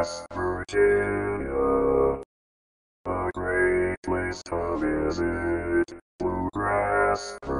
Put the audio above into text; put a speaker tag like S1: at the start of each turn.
S1: West Virginia, a great place to visit. Bluegrass,